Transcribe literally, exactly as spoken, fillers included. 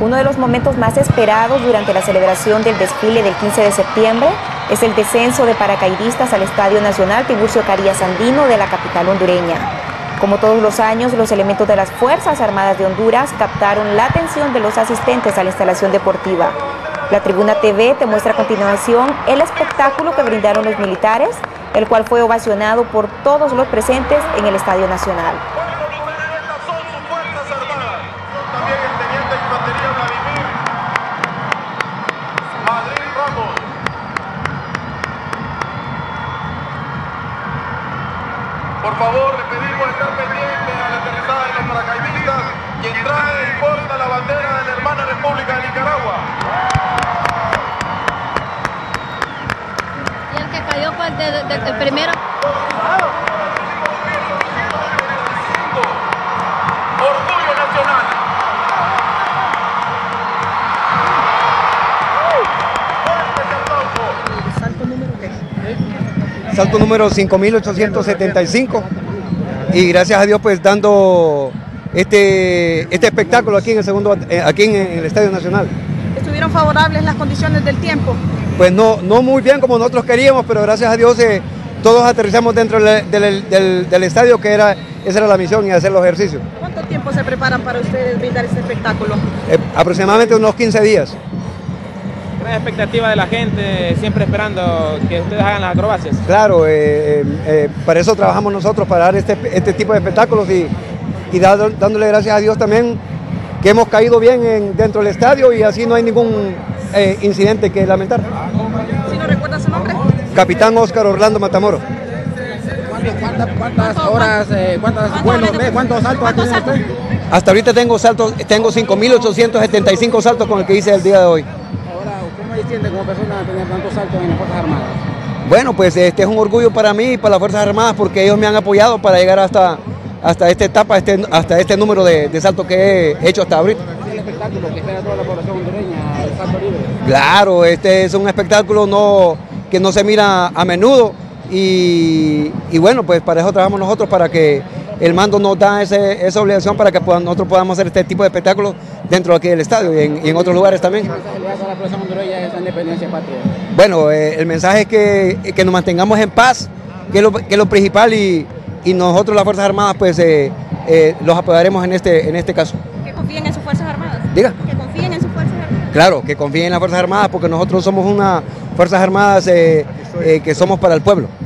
Uno de los momentos más esperados durante la celebración del desfile del quince de septiembre es el descenso de paracaidistas al Estadio Nacional Tiburcio Carías Andino de la capital hondureña. Como todos los años, los elementos de las Fuerzas Armadas de Honduras captaron la atención de los asistentes a la instalación deportiva. La Tribuna T V te muestra a continuación el espectáculo que brindaron los militares, el cual fue ovacionado por todos los presentes en el Estadio Nacional. Por favor, le pedimos estar pendientes a la aterrizada de los paracaidistas y entrar en porta la bandera de la hermana República de Nicaragua. Y el que cayó fue el, de, de, de, el primero. Orgullo nacional. ¿Salto número qué? Salto número cinco mil ochocientos setenta y cinco, y gracias a Dios pues dando este, este espectáculo aquí en el segundo, aquí en el Estadio Nacional. ¿Estuvieron favorables las condiciones del tiempo? Pues no, no muy bien como nosotros queríamos, pero gracias a Dios eh, todos aterrizamos dentro del, del, del, del estadio, que era, esa era la misión, y hacer los ejercicios. ¿Cuánto tiempo se preparan para ustedes brindar este espectáculo? Eh, aproximadamente unos quince días. Gran expectativa de la gente, siempre esperando que ustedes hagan las acrobacias. Claro, eh, eh, para eso trabajamos nosotros, para dar este, este tipo de espectáculos, y, y dado, dándole gracias a Dios también que hemos caído bien en, dentro del estadio, y así no hay ningún eh, incidente que lamentar. ¿Sí no recuerda su nombre? Capitán Óscar Orlando Matamoros. ¿Cuántas, cuántas horas, eh, cuántas vuelos, cuántos saltos ha tenido usted? Hasta ahorita tengo saltos, tengo cinco mil ochocientos setenta y cinco saltos con el que hice el día de hoy. ¿Cómo se siente como persona tener tantos saltos en las Fuerzas Armadas? Bueno, pues este es un orgullo para mí y para las Fuerzas Armadas, porque ellos me han apoyado para llegar hasta, hasta esta etapa, este, hasta este número de, de saltos que he hecho hasta ahorita. ¿Es el espectáculo que espera toda la población hondureña, el salto libre? Claro, este es un espectáculo no, que no se mira a menudo, y, y bueno, pues para eso trabajamos nosotros, para que el mando nos da ese, esa obligación para que puedan, nosotros podamos hacer este tipo de espectáculos dentro aquí del estadio y en, y en otros lugares también. ¿Qué mensaje le das a la población hondureña esa independencia patria? Bueno, eh, el mensaje es que, que nos mantengamos en paz, que es lo, que es lo principal, y, y nosotros las Fuerzas Armadas pues eh, eh, los apoyaremos en este, en este caso. Que confíen en sus Fuerzas Armadas. Diga. Que confíen en sus Fuerzas Armadas. Claro, que confíen en las Fuerzas Armadas, porque nosotros somos unas Fuerzas Armadas eh, eh, que somos para el pueblo.